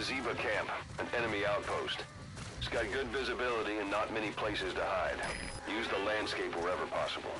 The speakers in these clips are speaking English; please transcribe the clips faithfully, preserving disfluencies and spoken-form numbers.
Ziva camp, an enemy outpost. It's got good visibility and not many places to hide. Use the landscape wherever possible.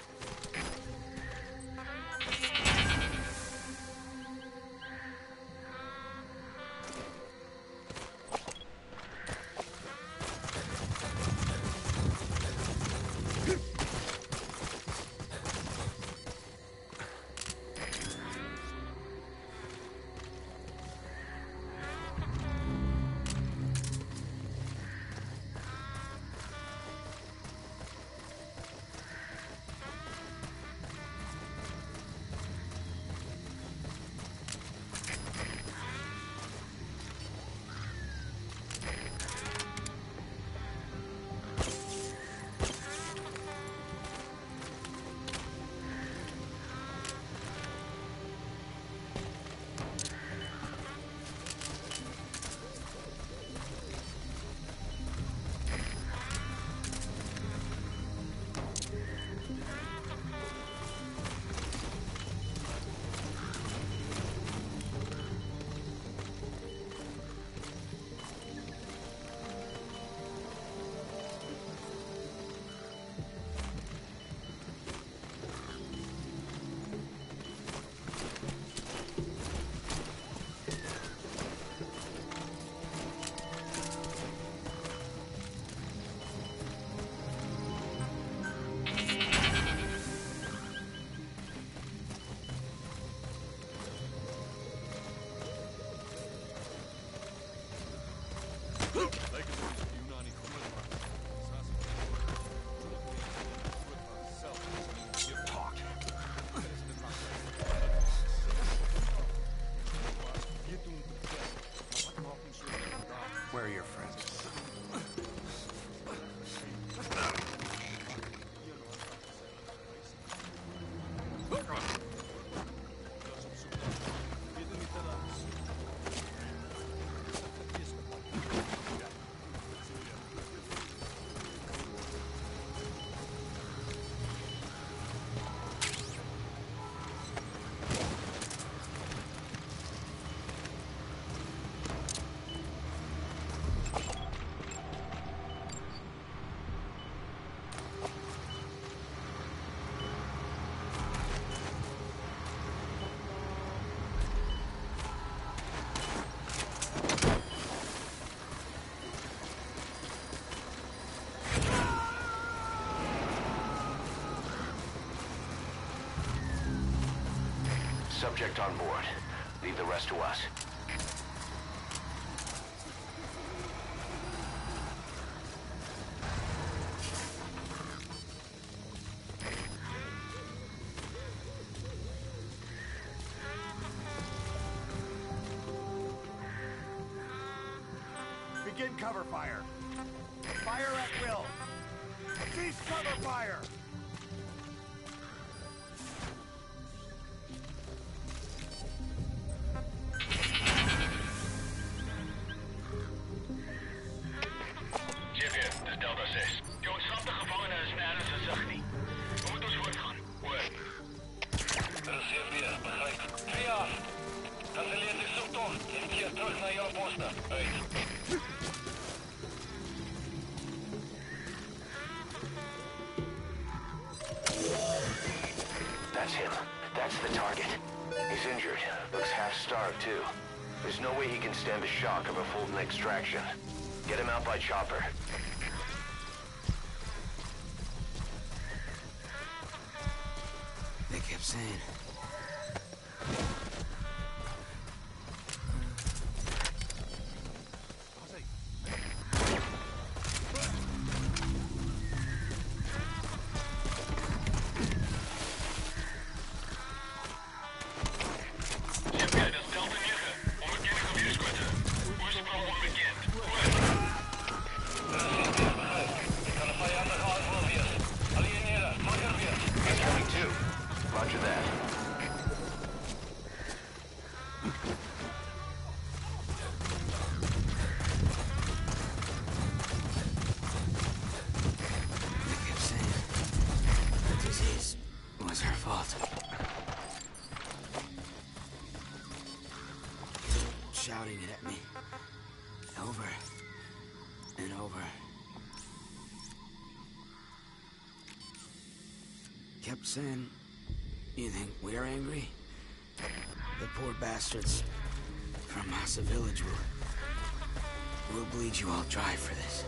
Where are your friends? Subject on board. Leave the rest to us. Begin cover fire. Fire at will. Cease cover fire. That's him. That's the target. He's injured. Looks half-starved, too. There's no way he can stand the shock of a Fulton extraction. Get him out by chopper. They kept saying... Roger that. kept saying, you think we're angry? The poor bastards from Massa Village will... We'll bleed you all dry for this.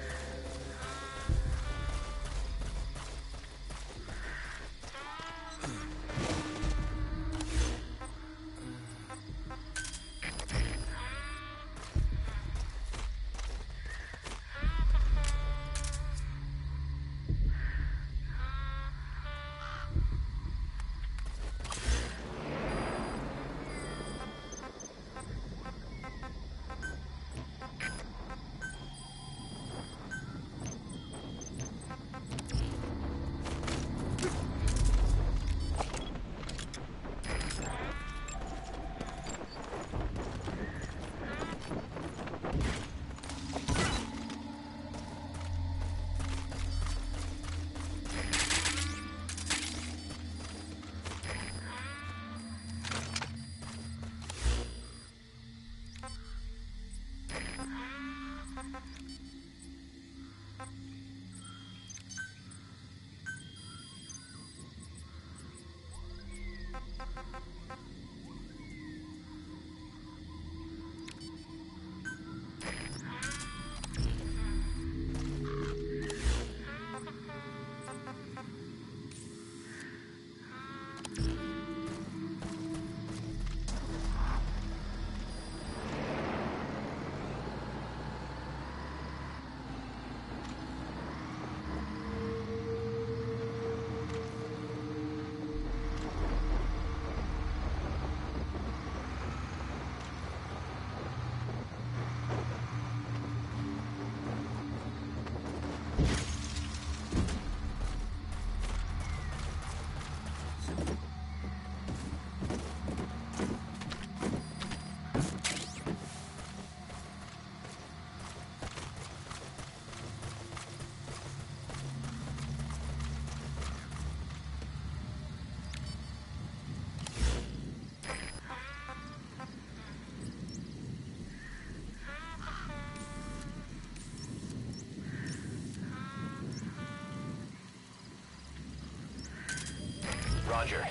Roger.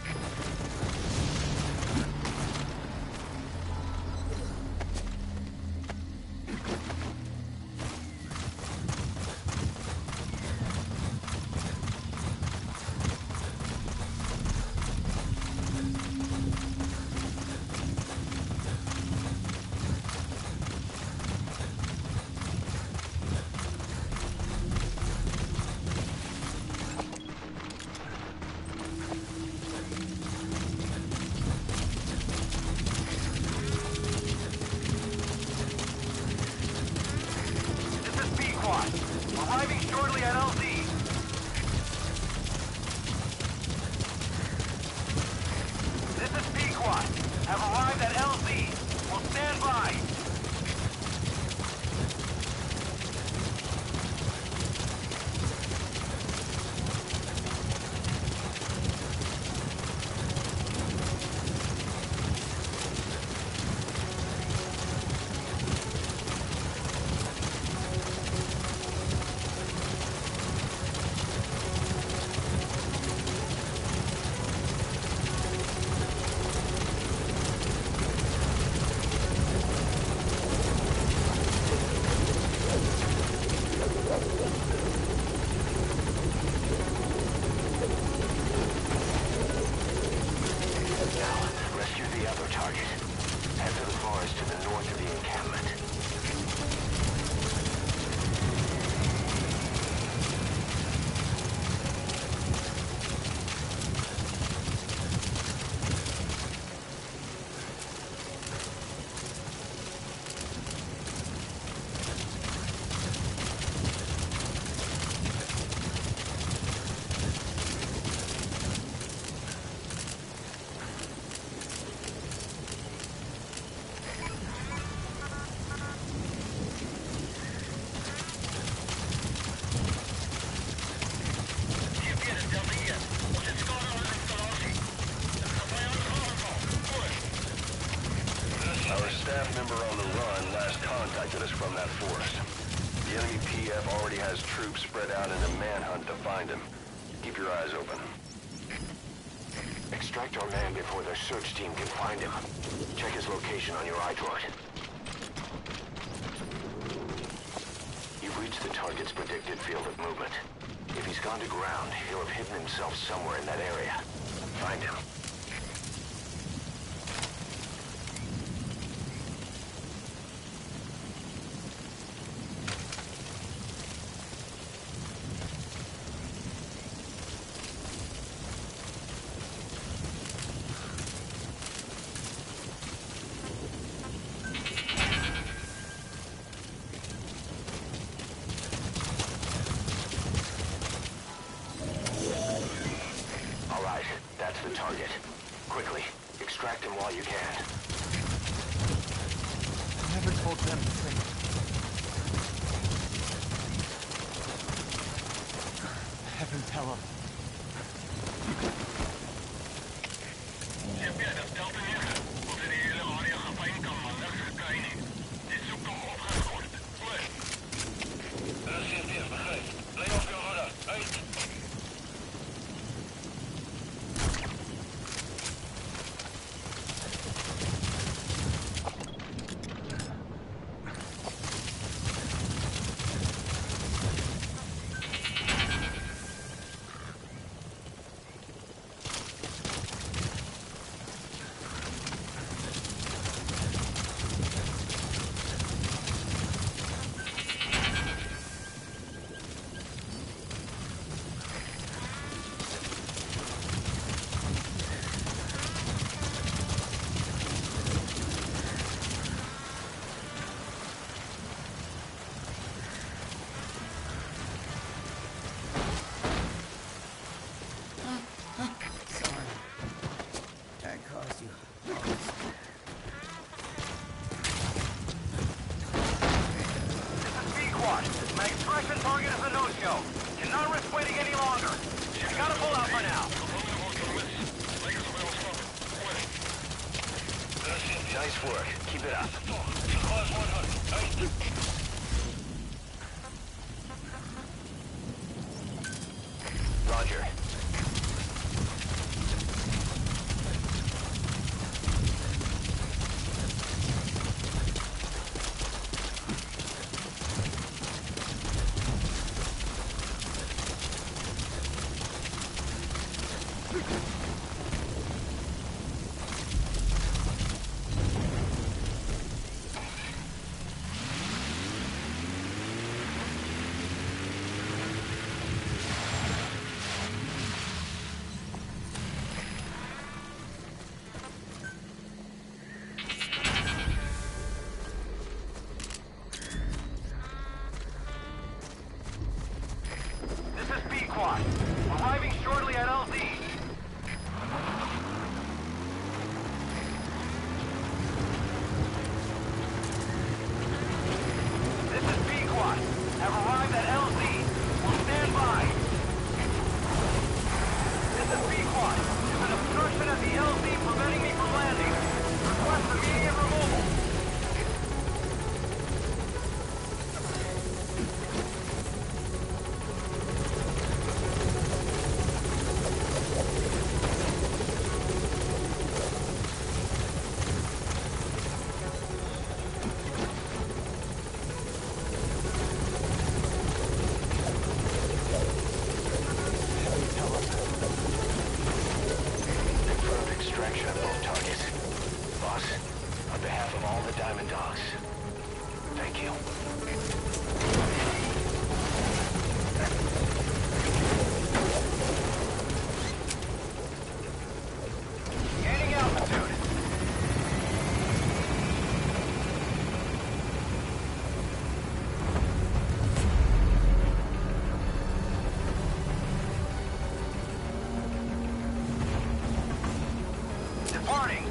Arriving shortly at L Z. This is Pequod. Have arrived at L Z. Will stand by. Our staff member on the run last contacted us from that forest. The enemy P F already has troops spread out in a manhunt to find him. Keep your eyes open. Extract our man before their search team can find him. Check his location on your iDroid. You've reached the target's predicted field of movement. If he's gone to ground, he'll have hidden himself somewhere in that area. Find him. The target. Quickly, extract him while you can. I never told them to think. Have him tell them. Nice work. Keep it up. Roger. Arriving shortly at L Z. This is Pequot. Have arrived at L Z. Will stand by. This is Pequot. There's an obstruction at the L Z preventing me from landing. Request immediate removal. Diamond Dogs. Thank you. Gaining altitude. Departing.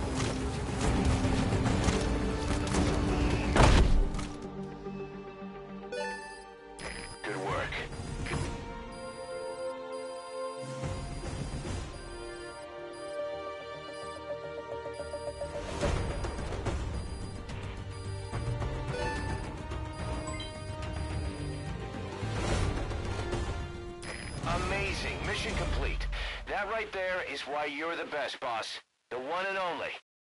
Amazing. Mission complete. That right there is why you're the best, boss. The one and only.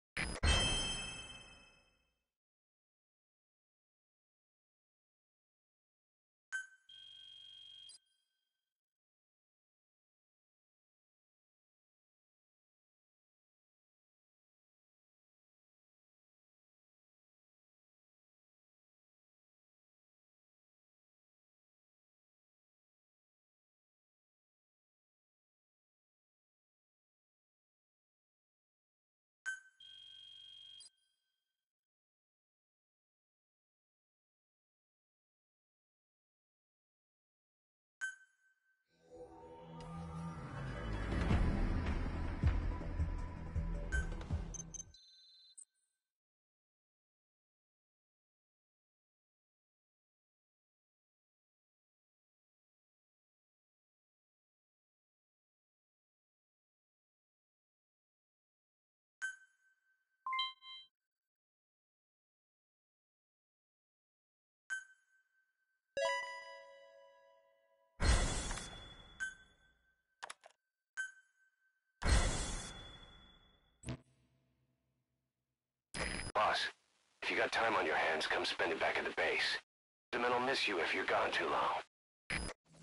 Boss, if you got time on your hands, come spend it back at the base. The men will miss you if you're gone too long.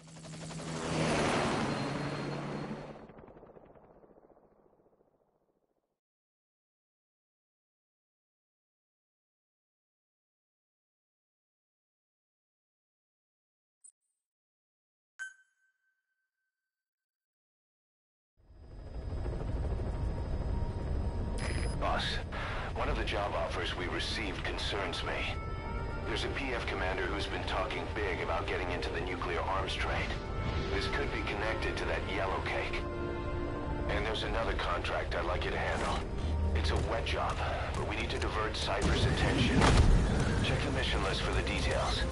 Boss, one of the job offers we received concerns me. There's a P F commander who's been talking big about getting into the nuclear arms trade. This could be connected to that yellow cake. And there's another contract I'd like you to handle. It's a wet job, but we need to divert Cypher's attention. Check the mission list for the details.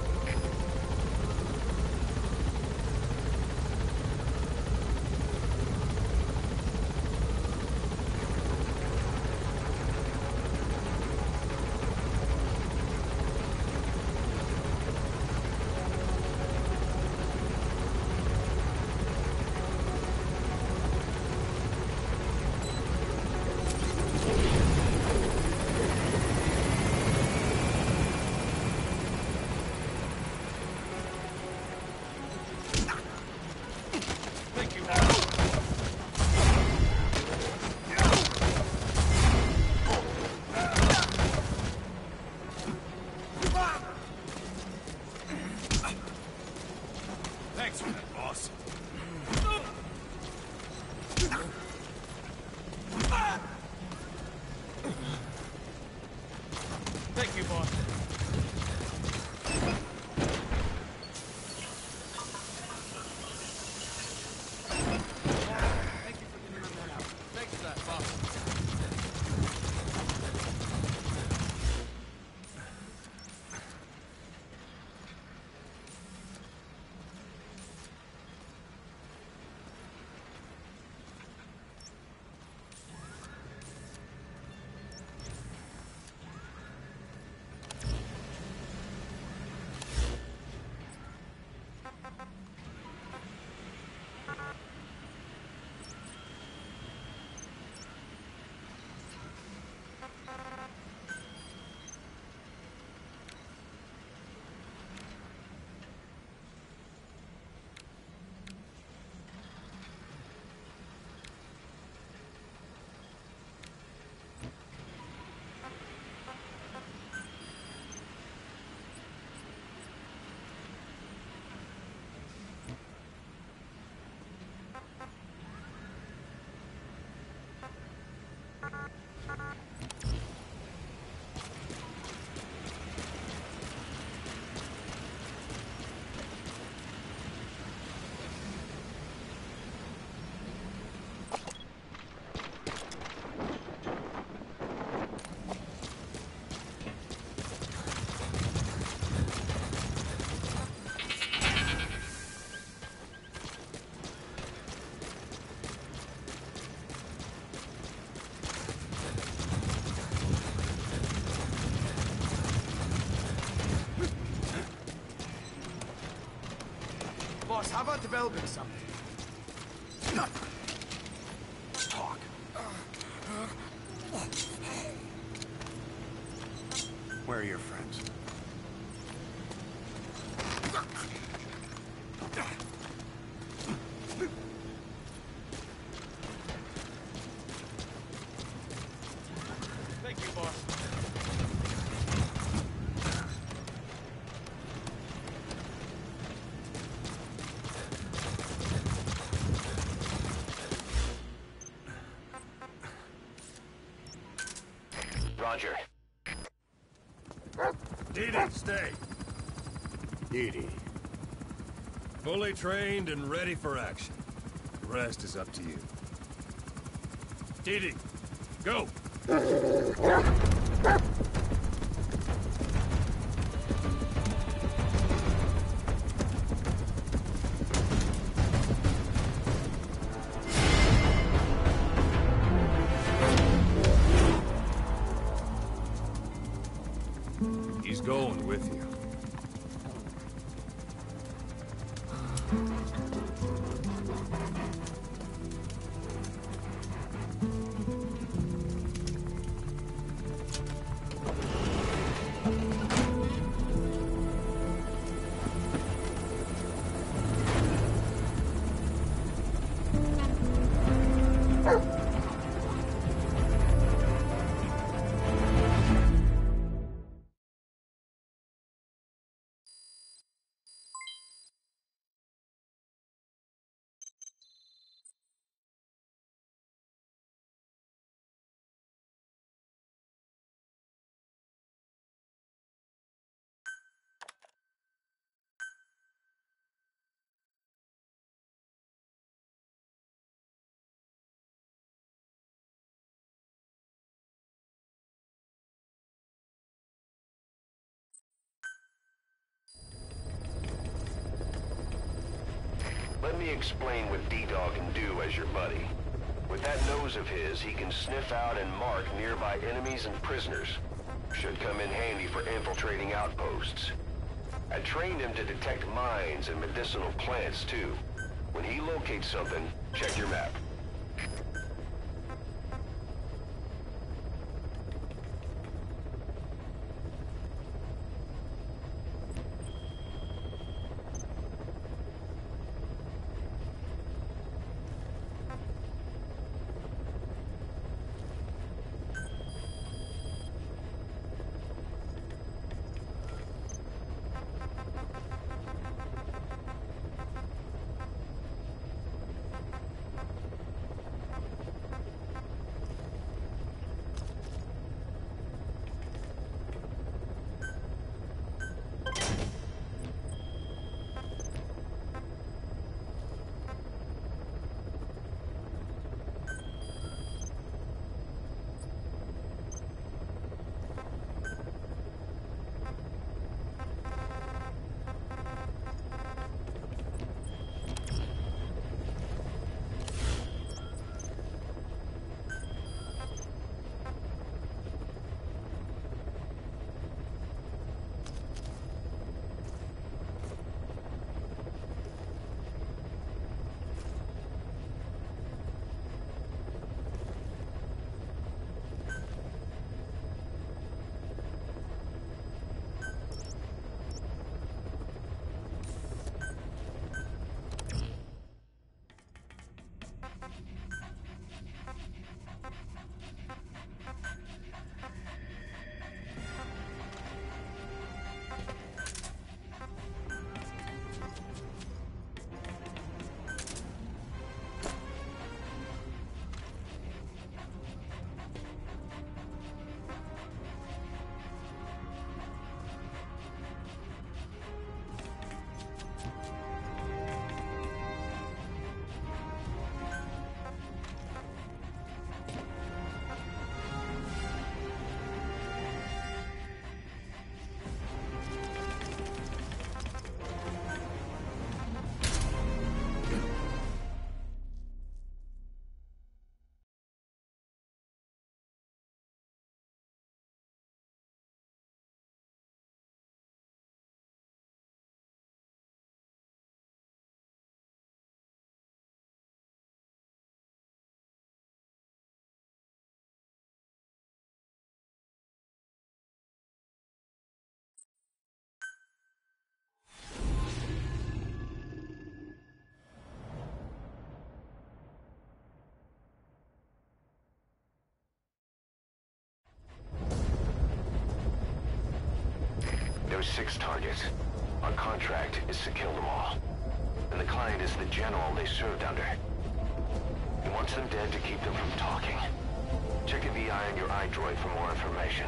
Thanks for that, boss. Thank you, boss. Thank you for getting that out. Thanks for that, boss. Boss, how about developing something? Where are your friends? Thank you, boss. Roger. Didi, stay. Didi. Fully trained and ready for action. The rest is up to you. Didi, go! He's going with you. Let me explain what D-Dog can do as your buddy. With that nose of his, he can sniff out and mark nearby enemies and prisoners. Should come in handy for infiltrating outposts. I trained him to detect mines and medicinal plants, too. When he locates something, check your map. There's six targets. Our contract is to kill them all. And the client is the general they served under. He wants them dead to keep them from talking. Check a V I on your iDroid for more information.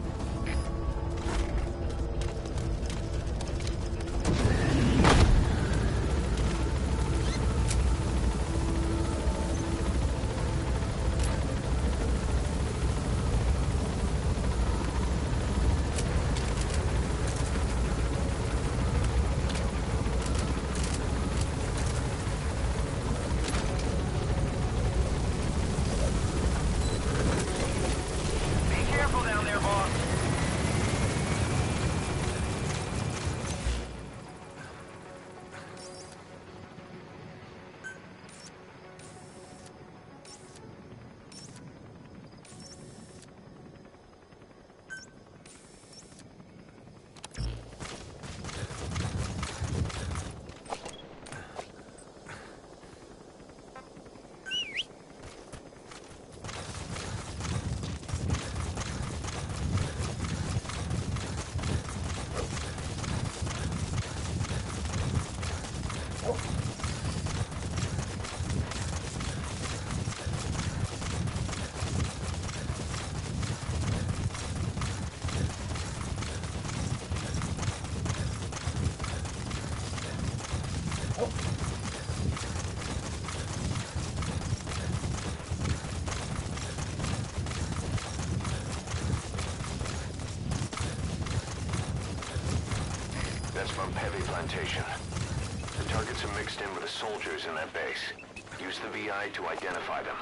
That's from Heavy Plantation. The targets are mixed in with the soldiers in that base. Use the V I to identify them.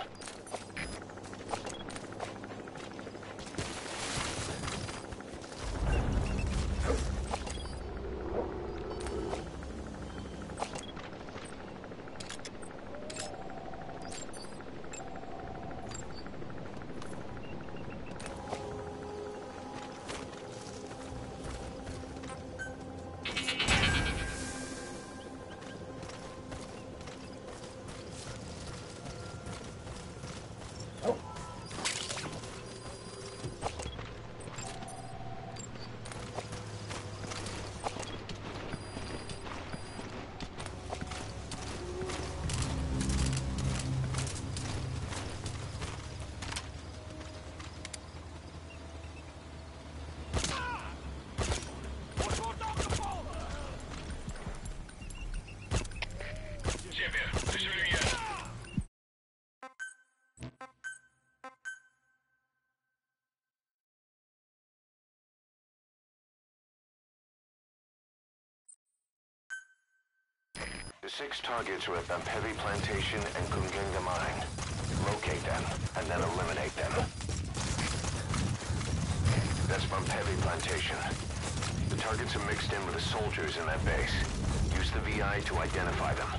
The six targets are at the Heavy Plantation and Gungenga Mine. Locate them, and then eliminate them. That's from Heavy Plantation. The targets are mixed in with the soldiers in that base. Use the V I to identify them.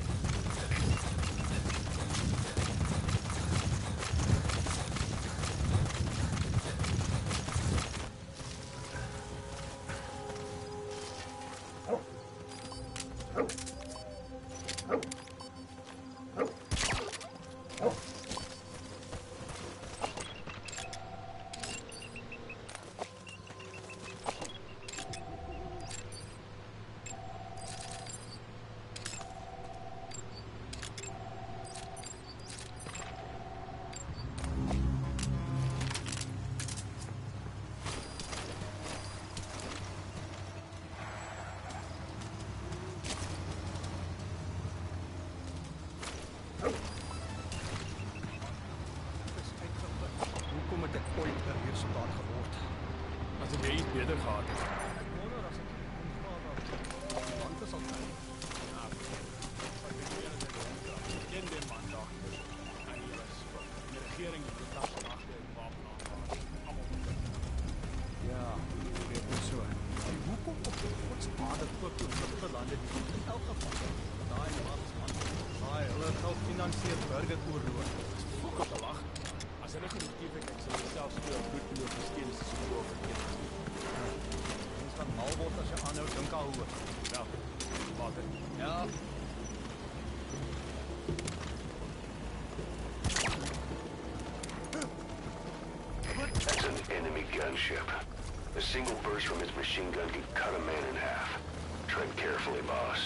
Beter gehad het. That's an enemy gunship. A single burst from his machine gun can cut a man in half. Tread carefully, boss.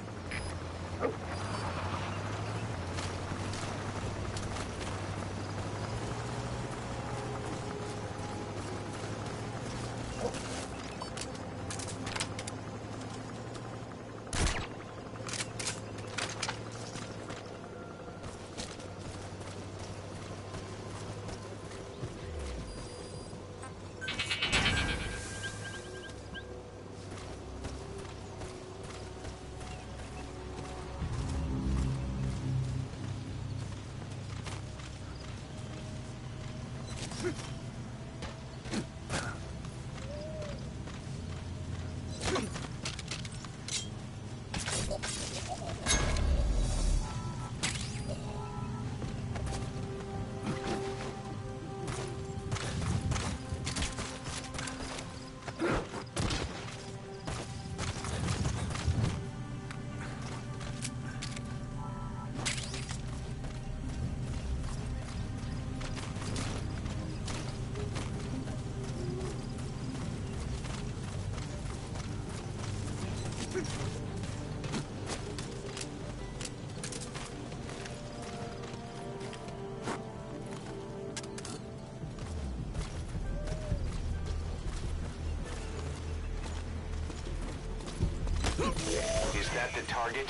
Is that the target?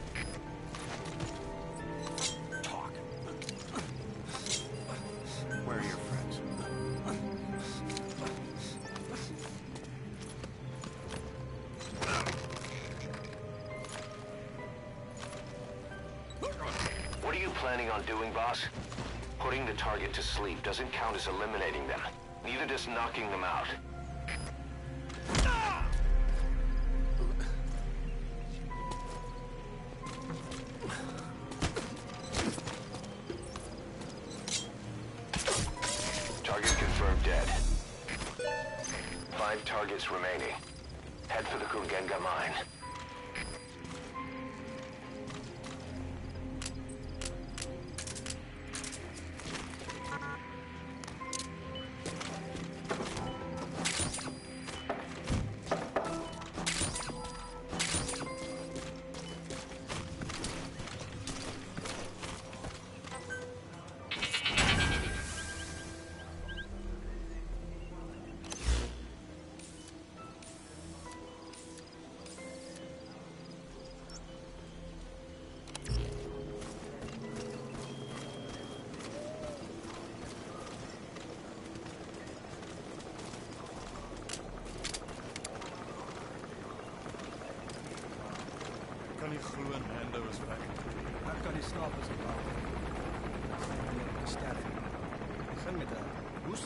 Talk. Where are your friends? What are you planning on doing, boss? Putting the target to sleep doesn't count as eliminating them. Neither does knocking them out. Target confirmed dead. Five targets remaining. Head for the Kurgenga mine. Kan nie glo en Hando is weg. Ek kan nie slaap as ek waak. Ek gaan nie meer sterf nie. Begin met 'n hoes.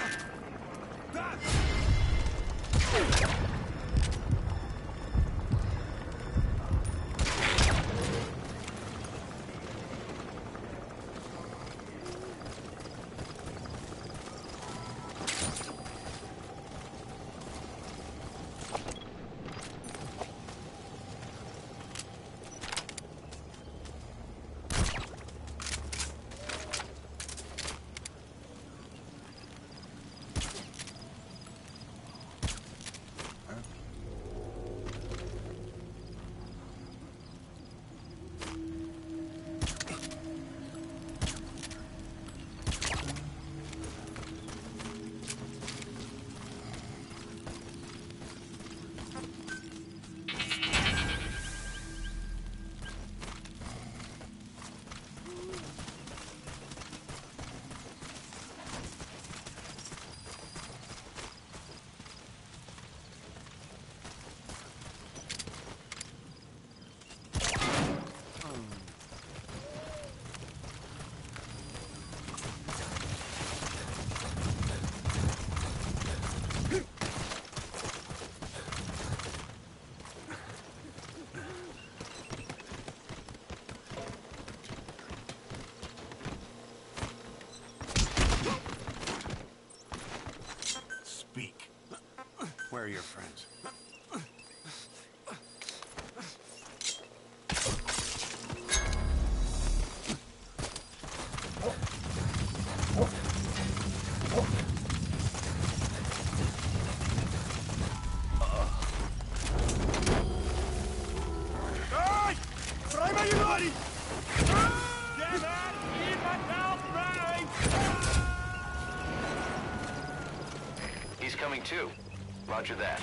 Where are your friends? Somebody! Get that! Keep myself right! He's coming too. Roger that.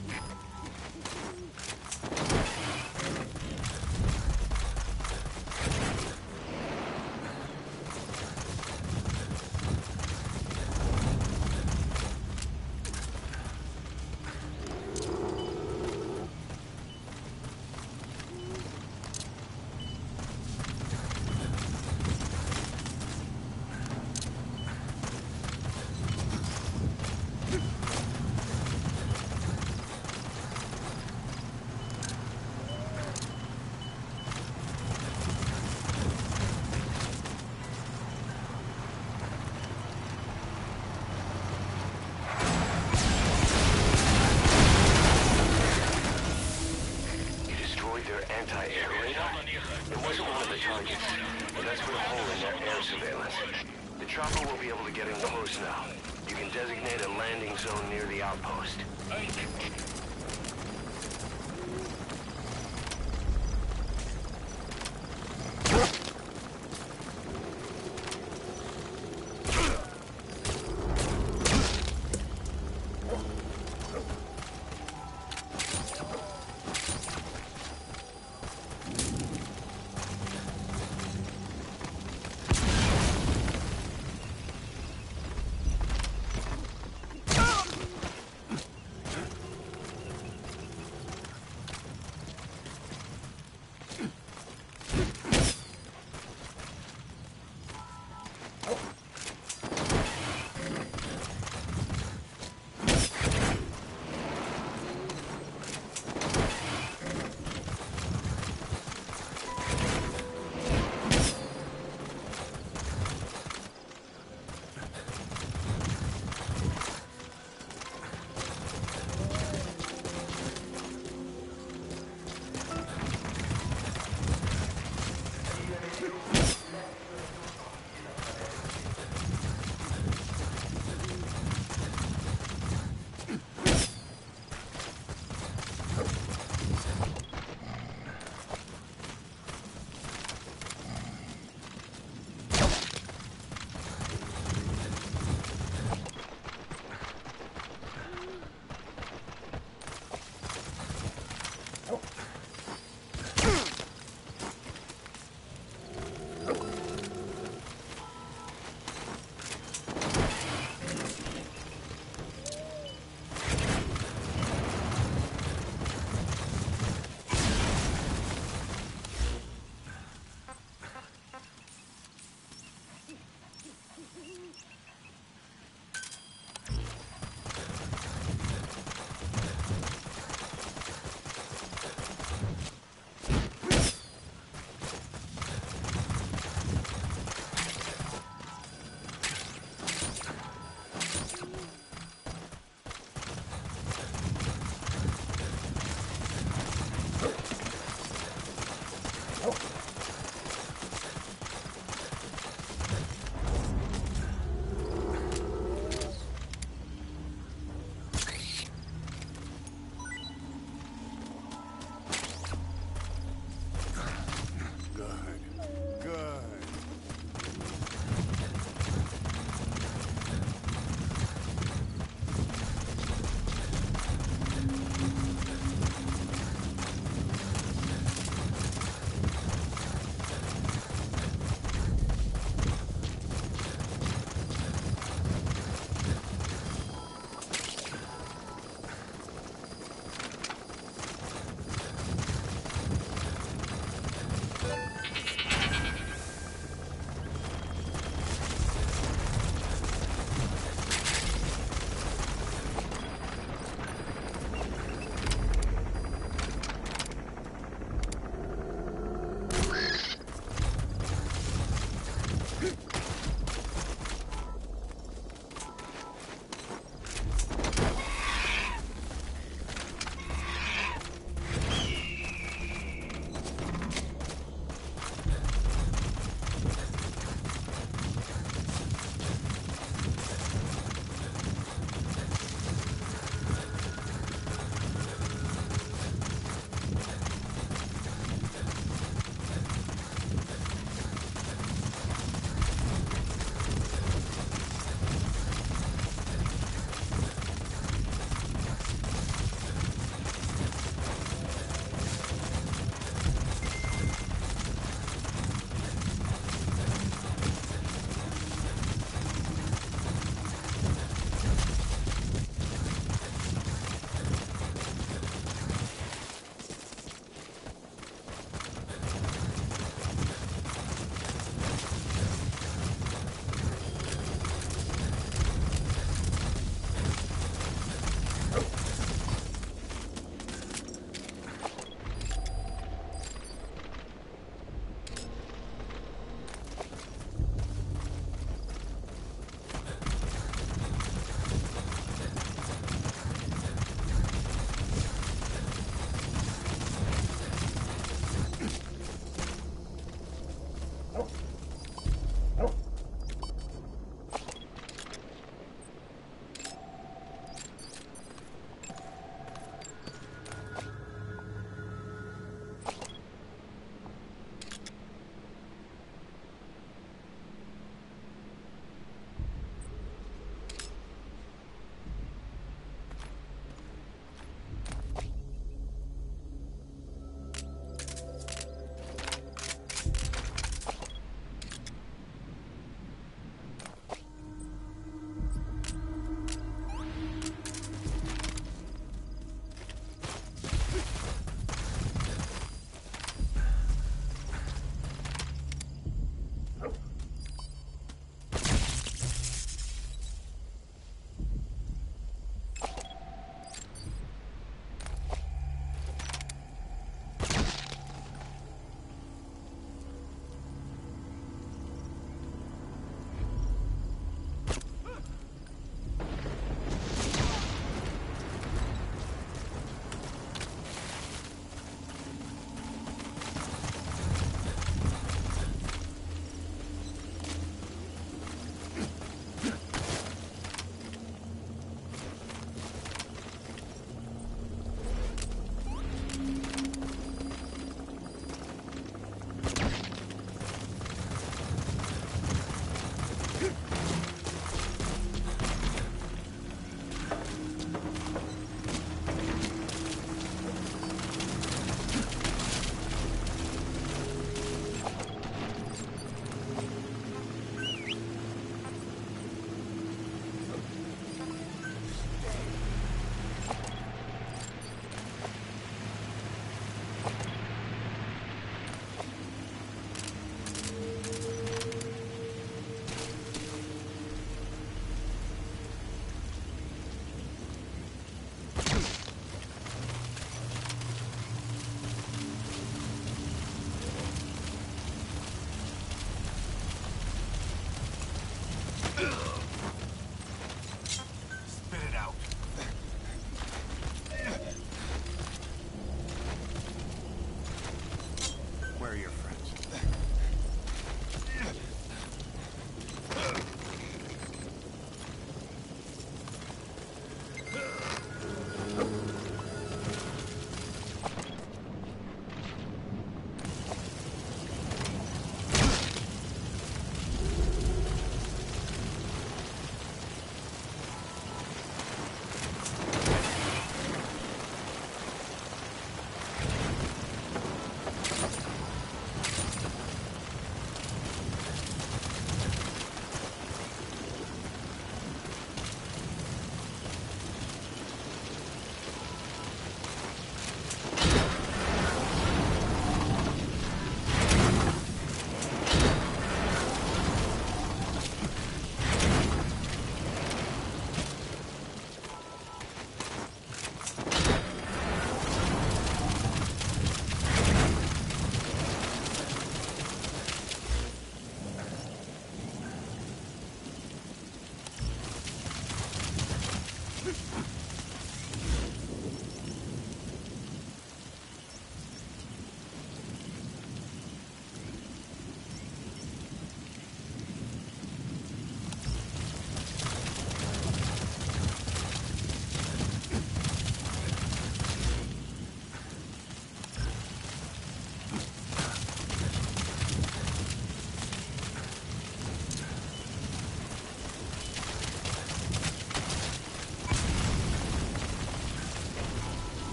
Anti-air radar? It wasn't one of the targets, but that's put a hole in their air surveillance. The chopper will be able to get in close now. You can designate a landing zone near the outpost.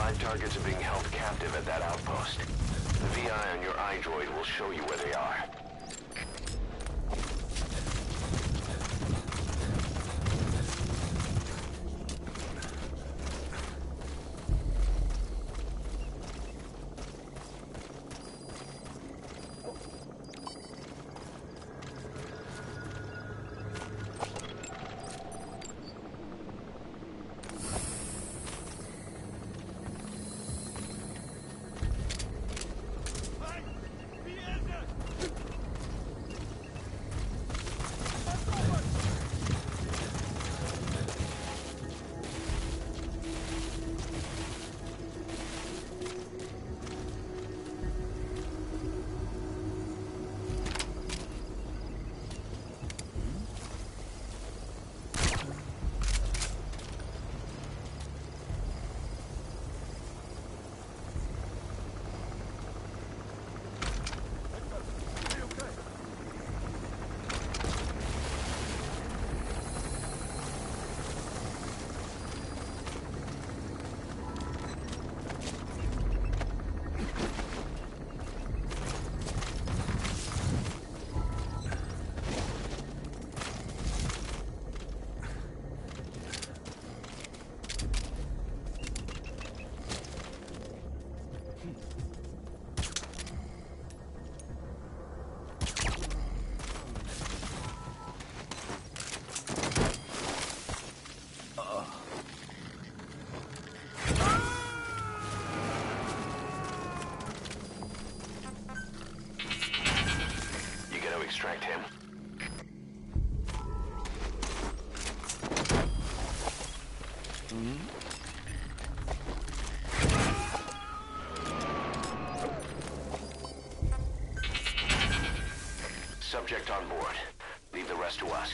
Five targets are being held captive at that outpost. The V I on your iDroid will show you where they are. Extract him. Subject on board. Leave the rest to us.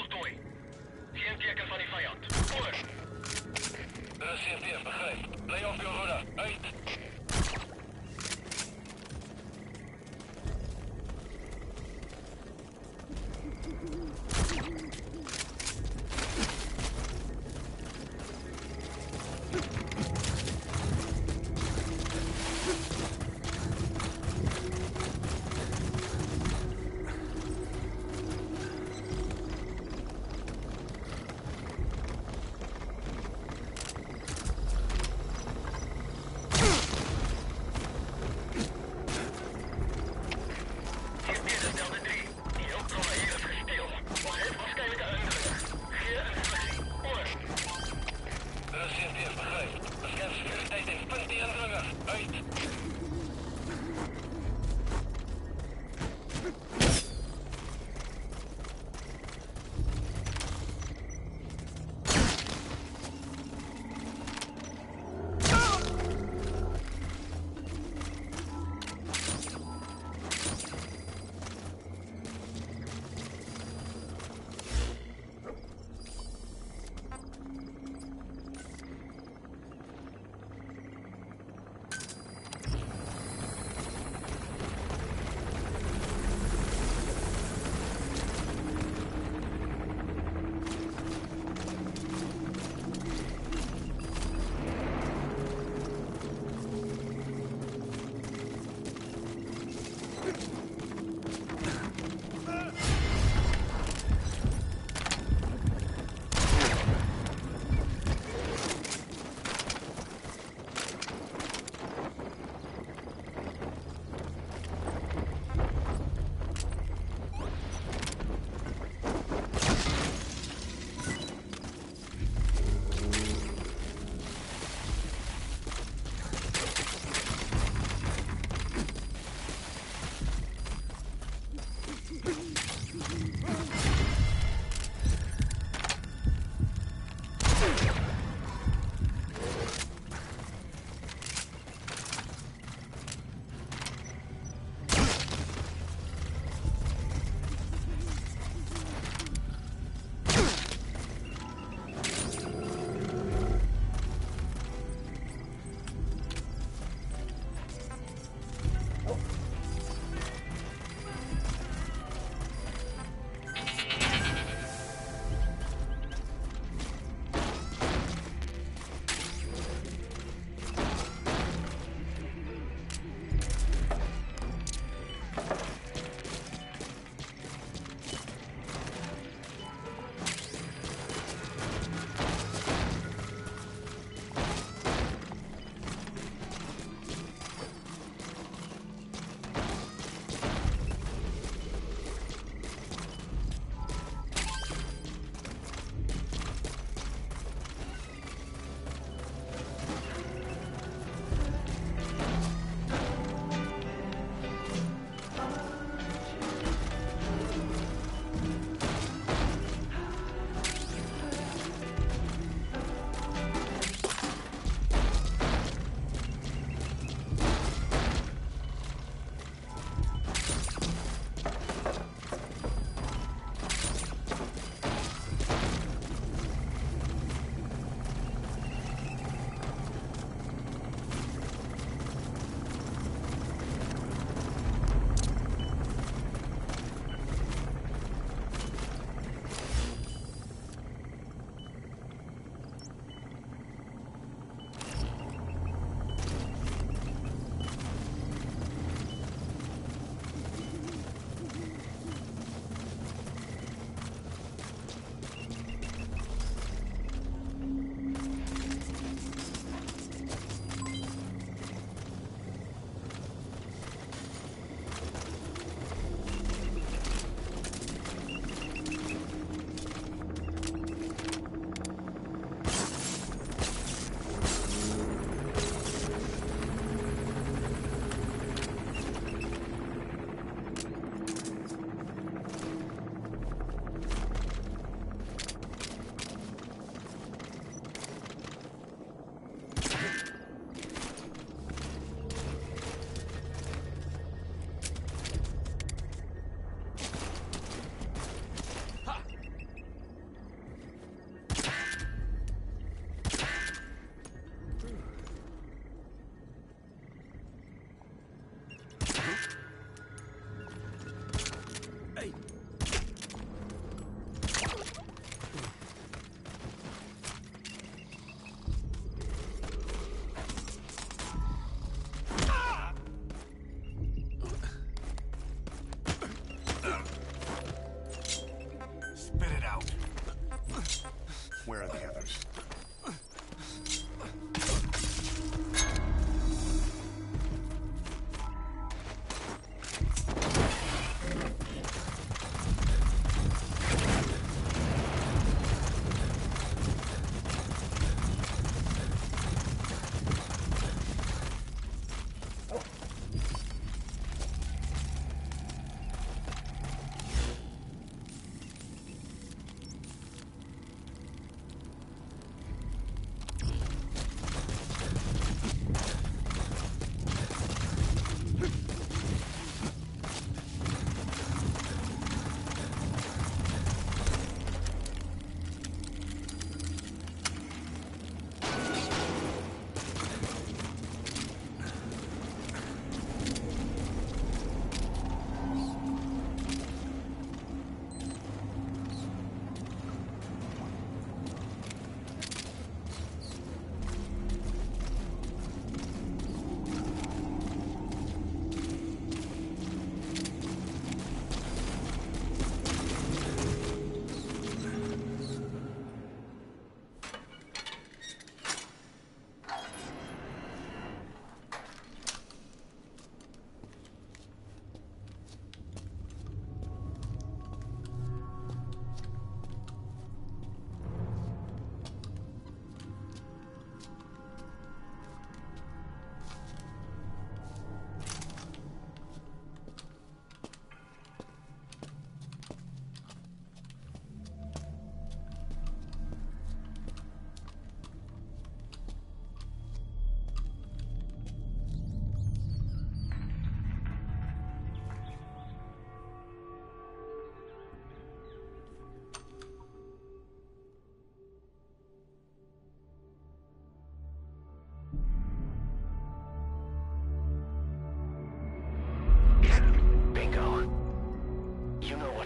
voltooi. Geen teken van die vijand. Oor. Er is C F D, begrijp. Lay off your rudder. Uit.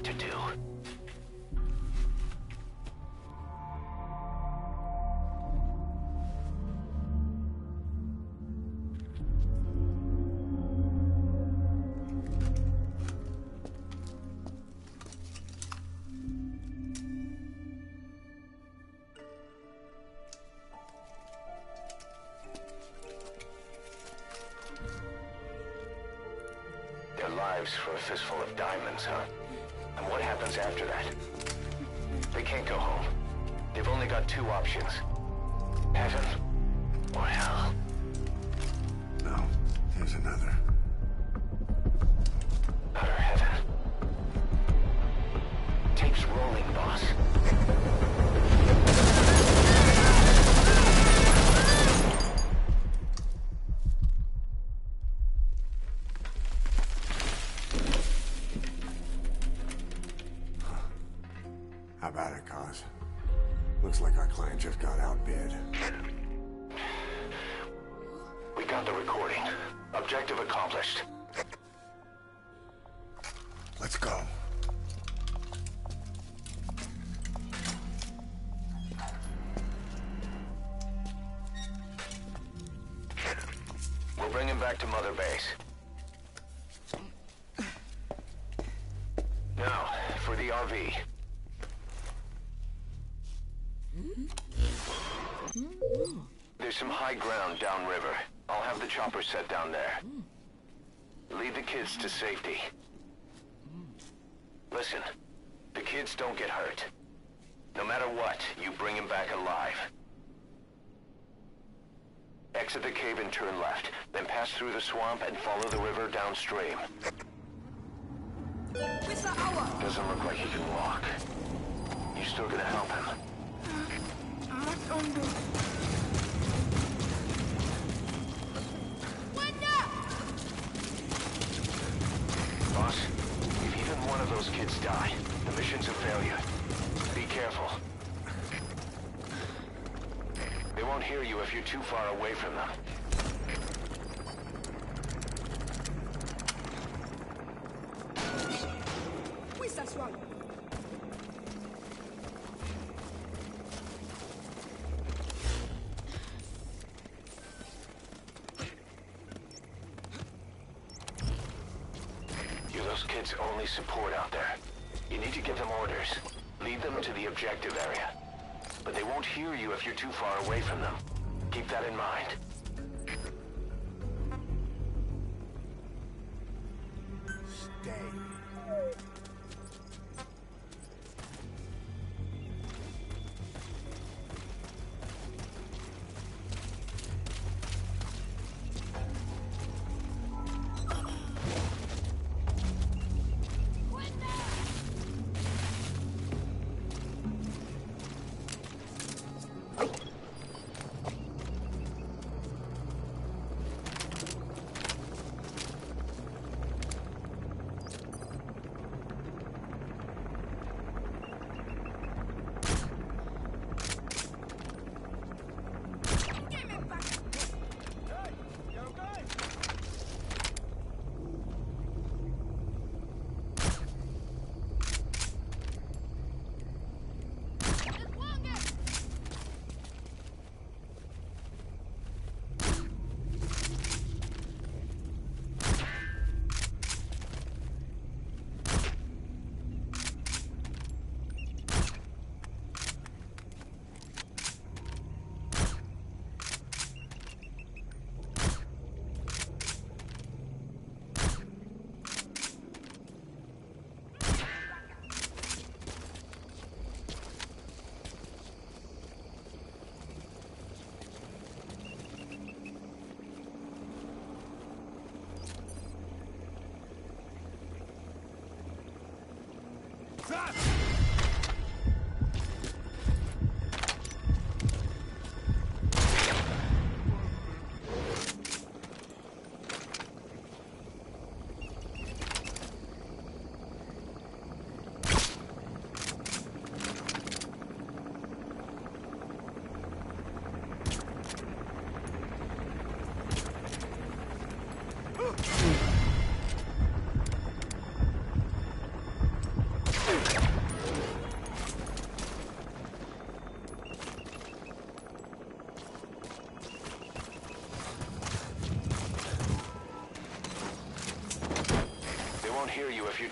to do. Their lives for a fistful of diamonds, huh? And what happens after that? They can't go home. They've only got two options. Heaven or hell. No, there's another. Utter heaven. Tape's rolling, boss. How about it, Cos? Looks like our client just got outbid. We got the recording. Objective accomplished. Let's go. We'll bring him back to Mother Base. Now, for the R V. There's some high ground downriver. I'll have the chopper set down there. Lead the kids to safety. Listen, the kids don't get hurt. No matter what, you bring them back alive. Exit the cave and turn left, then pass through the swamp and follow the river downstream. Doesn't look like he can walk. You still gonna help him? Boss, if even one of those kids die, the mission's a failure. Be careful. They won't hear you if you're too far away from them. Oui, s'asseoir. You're those kids' only support out there. You need to give them orders. Lead them to the objective area. But they won't hear you if you're too far away from them. Keep that in mind. Stay.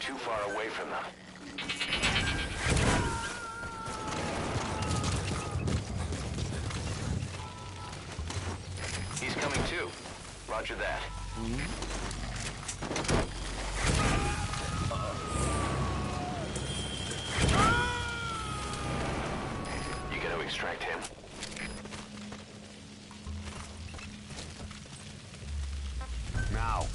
too far away from them. He's coming too. Roger that. You gonna extract him? Now.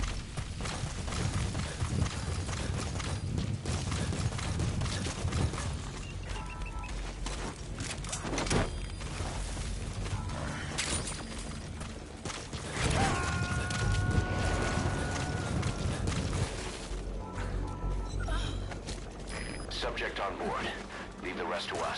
Subject on board. Leave the rest to us.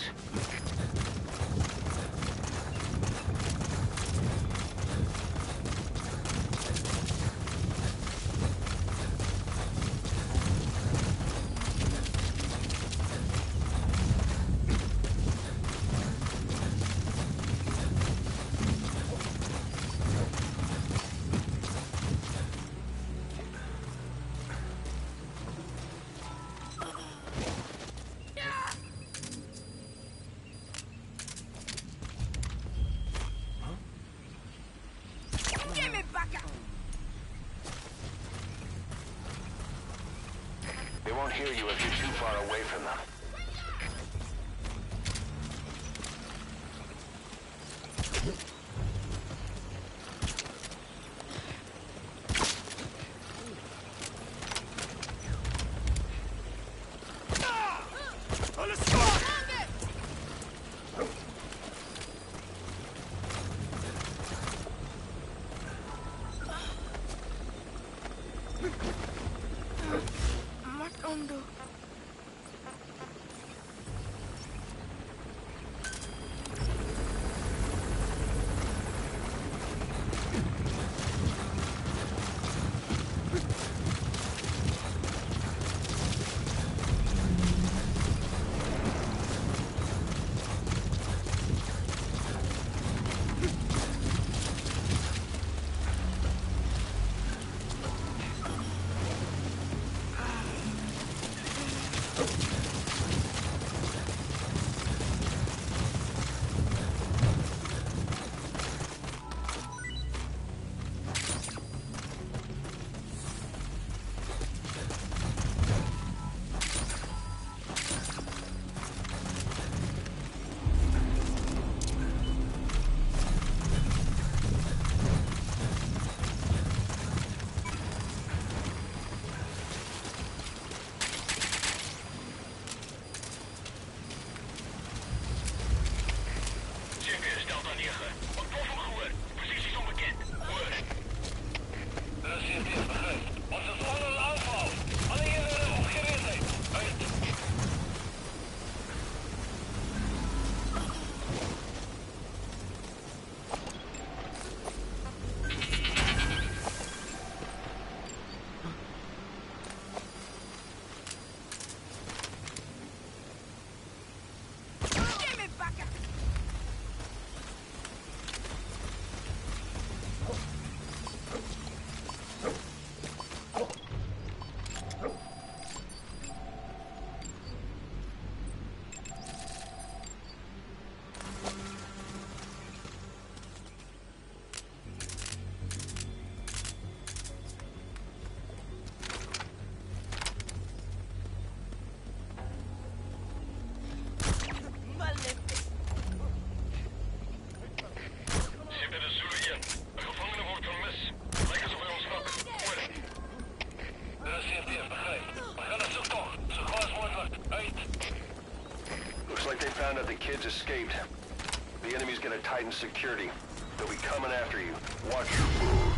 They won't hear you if you're too far away from them. Matondo. Found out the kids escaped. The enemy's gonna tighten security. They'll be coming after you. Watch your move.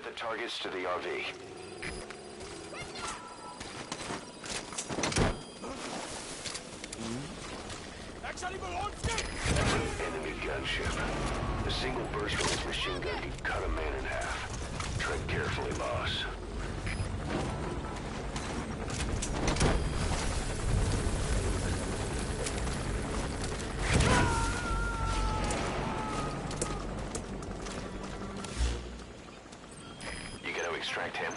Get the targets to the R V. Enemy gunship. A single burst from his machine gun could cut a man in half. Tread carefully, boss. You gotta extract him.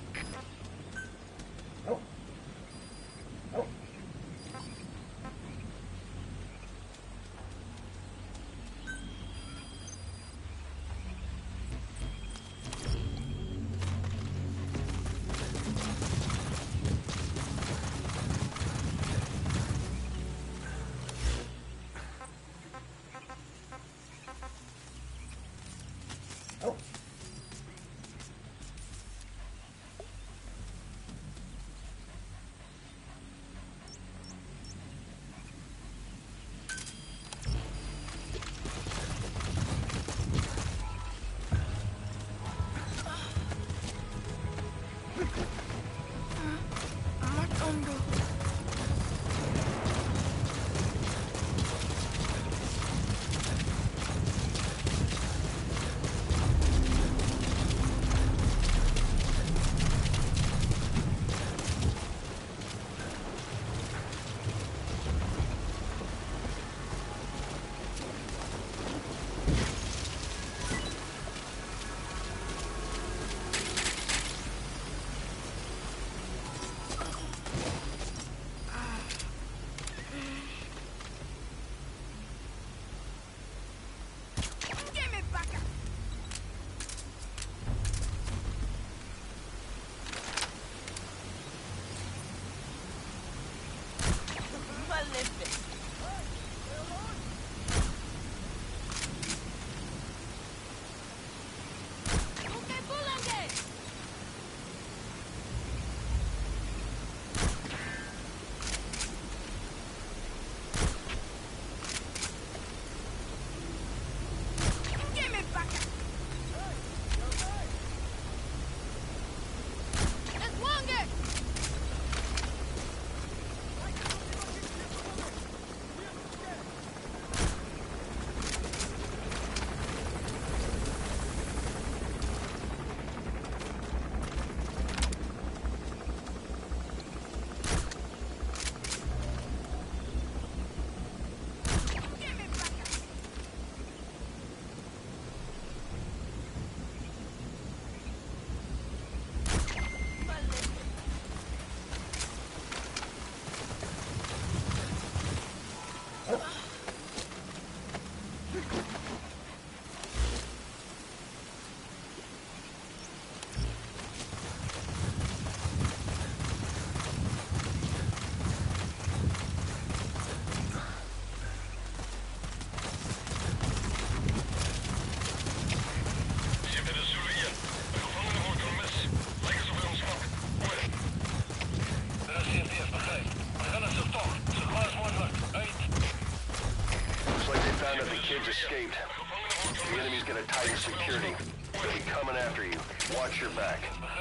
Escaped. The enemy's gonna tighten security. They'll be coming after you. Watch your back.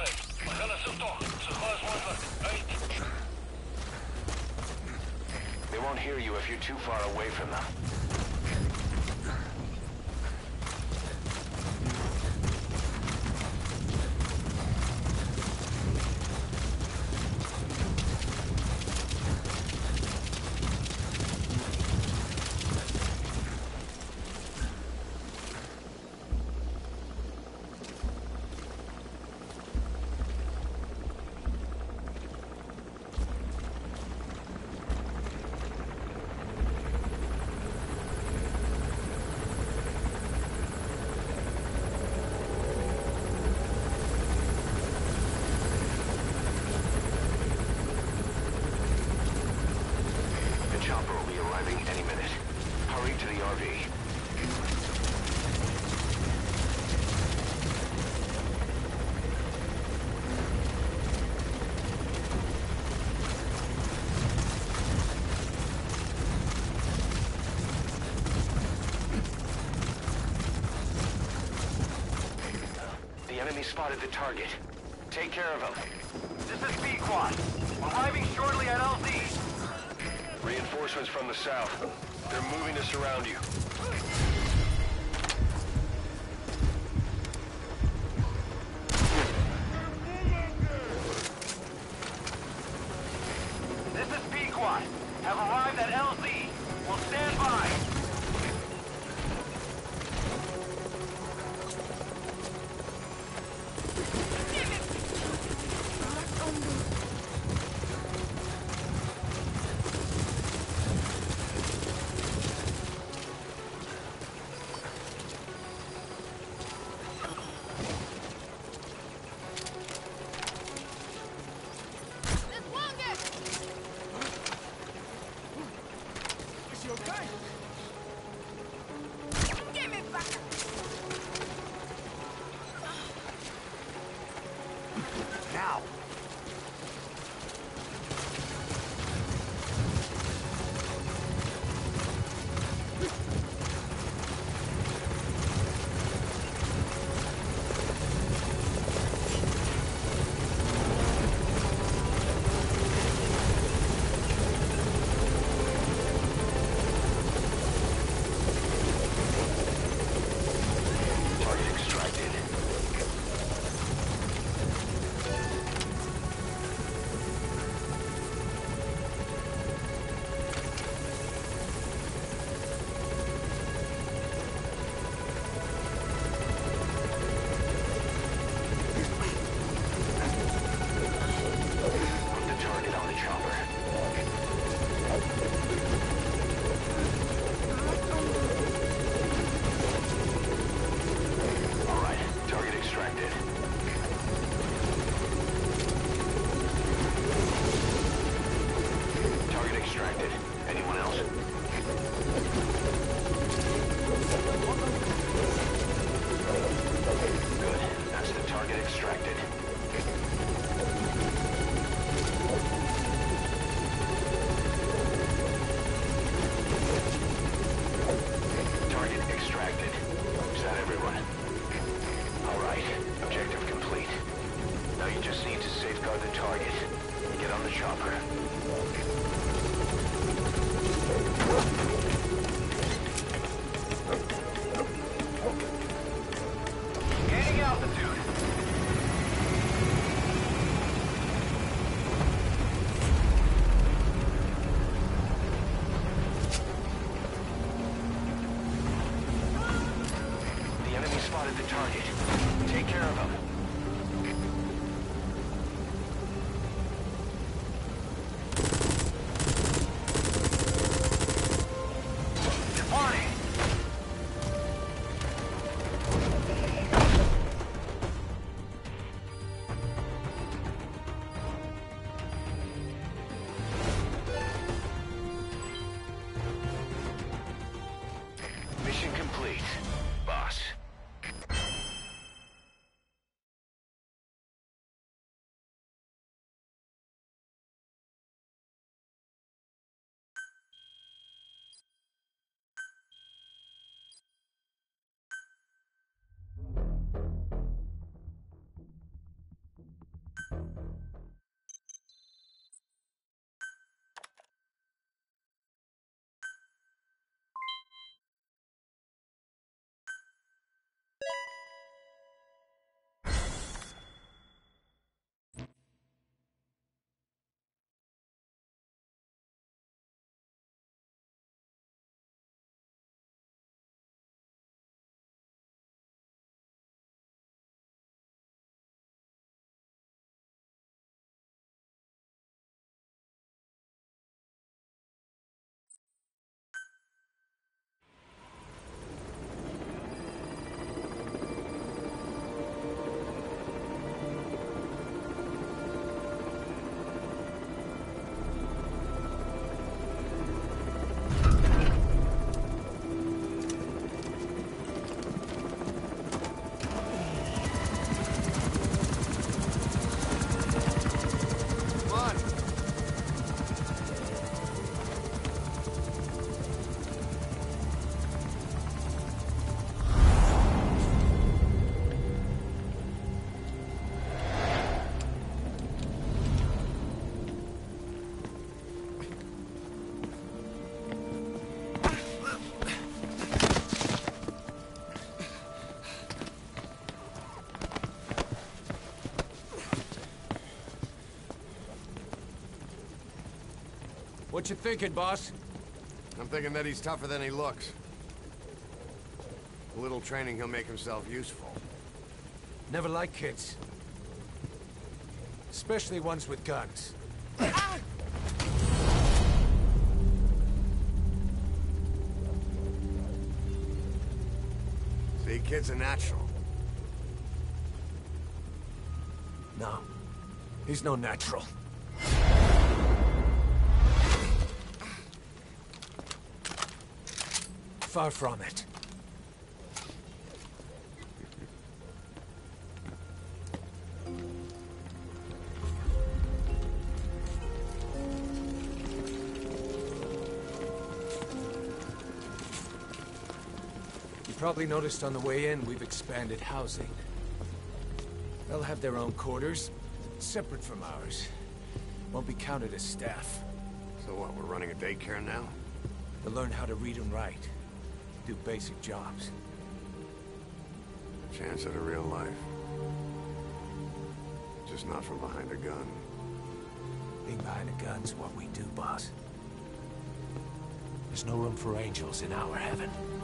They won't hear you if you're too far away from them. spotted the target. Take care of him. This is Pequod. Arriving shortly at L Z. Reinforcements from the south. They're moving to surround you. This is Pequod. Have arrived at L Z. Will stand by. What you thinking, boss? I'm thinking that he's tougher than he looks. A little training, he'll make himself useful. Never like kids. Especially ones with guns. See, kid's a natural. No. He's no natural. Far from it. You probably noticed on the way in, we've expanded housing. They'll have their own quarters, separate from ours. Won't be counted as staff. So what, we're running a daycare now? They'll learn how to read and write. Do basic jobs. Chance at a real life. Just not from behind a gun. Being behind a gun's what we do, boss. There's no room for angels in our heaven.